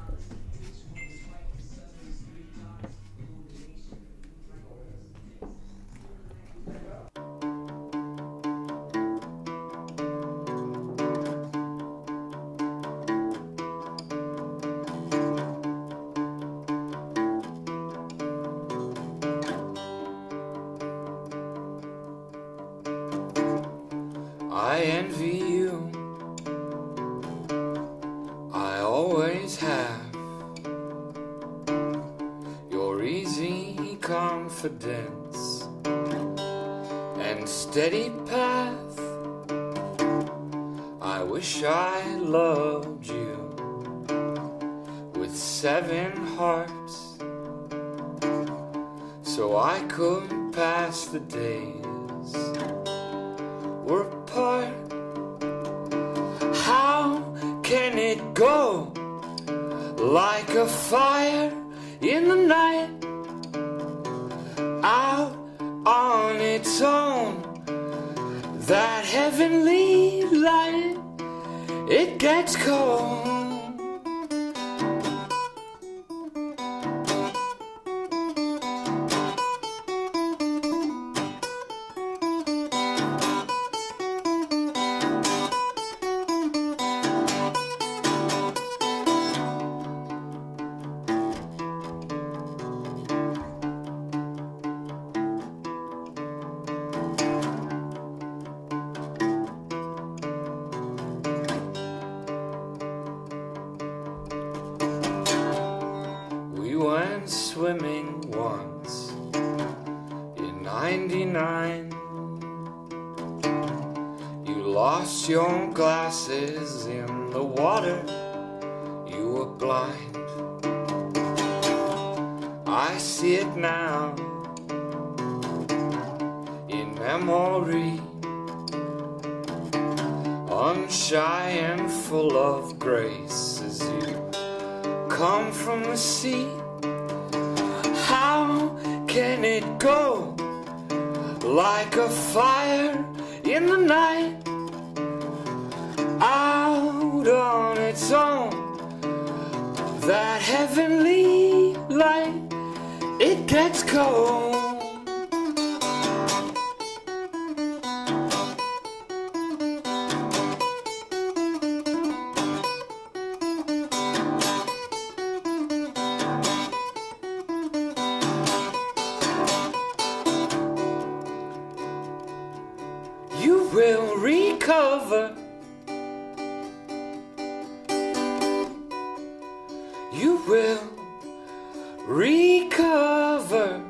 I envy you, I always have. Your easy confidence and steady path. I wish I loved you with 7 hearts, so I could pass the days we're apart. How can it go like a fire in the night, out on its own? That heavenly light, it gets cold. We went swimming once in '99. You lost your glasses in the water, you were blind. I see it now in memory, unshy and full of grace as you come from the sea. How can it go like a fire in the night, out on its own? That heavenly light, it gets cold. You will recover. You will recover.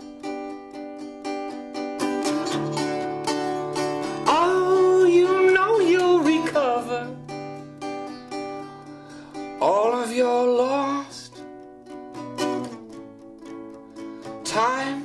Oh, you know you'll recover all of your lost time.